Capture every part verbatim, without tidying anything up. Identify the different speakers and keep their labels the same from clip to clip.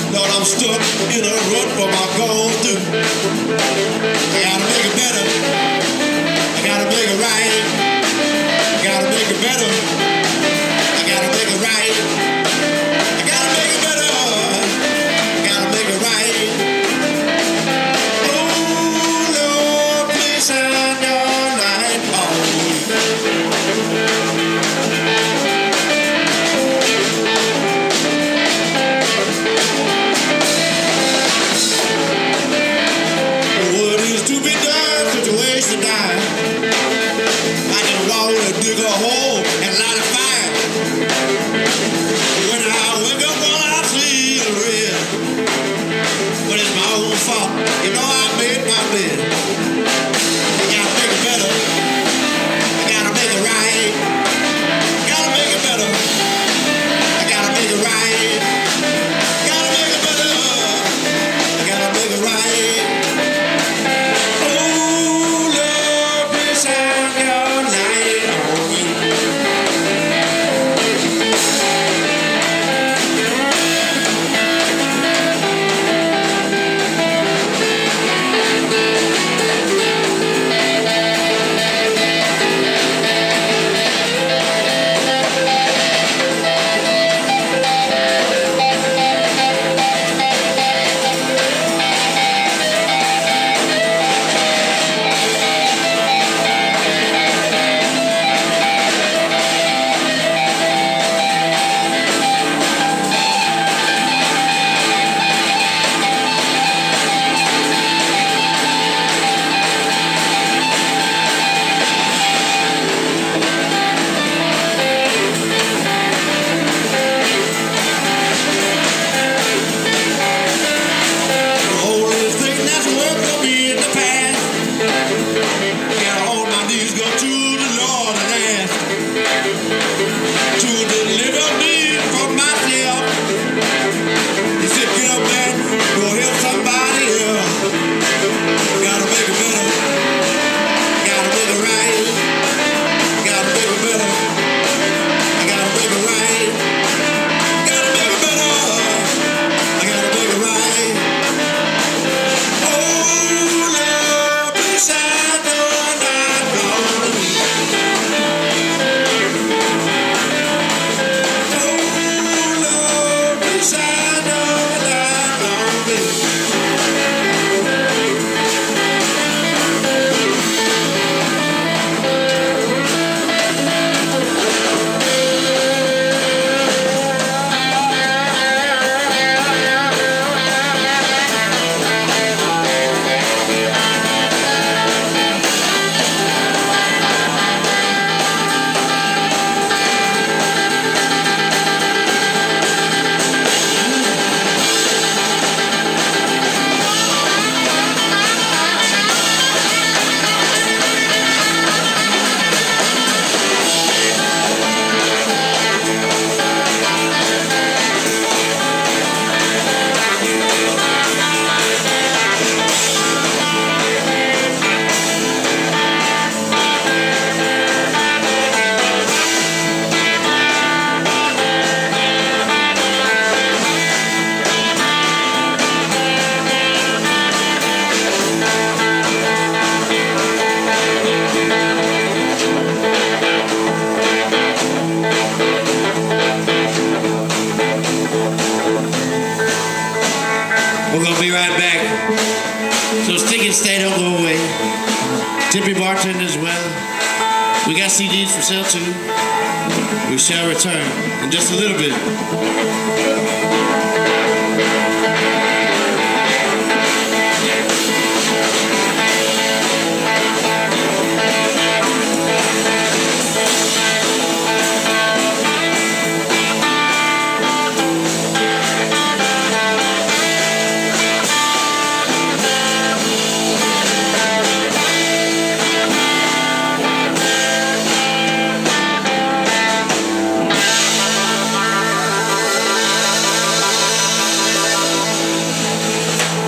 Speaker 1: Lord, I'm stuck in a rut for my going through. I gotta make it better. I gotta make it right. I gotta make it better. I gotta make it right. I gotta make it better. I gotta make it right. Oh, Lord, please shine your light on me. What is to be done, such a waste of time. I just want to dig a hole and light a fire. When I wake up, all I see is red. But it's my own fault. You know I made my bed. I gotta make it better. I gotta make it right. I gotta make it better. I gotta make it right. I gotta make it better. I gotta make it right. Oh, Lord, please shine your light on me. We're going to be right back. So stick and stay, don't go away. Tippy bartender as well. We got C Ds for sale too. We shall return in just a little bit.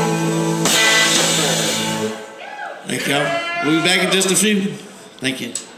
Speaker 1: Thank y'all. We'll be back in just a few. Thank you.